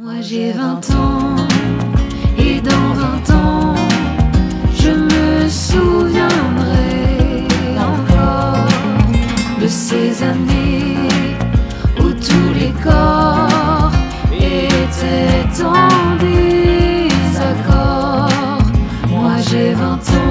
Moi j'ai 20 ans, et dans 20 ans, je me souviendrai encore de ces années où tous les corps étaient en désaccord. Moi j'ai 20 ans.